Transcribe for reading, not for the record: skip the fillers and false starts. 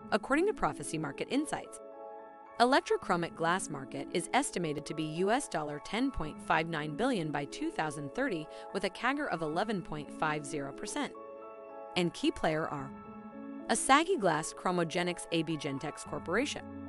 according to Prophecy Market Insights. Electrochromic Glass Market is estimated to be US $10.59 billion by 2030 with a CAGR of 11.50%. And key player are a saggy glass chromogenics AB Gentex Corporation,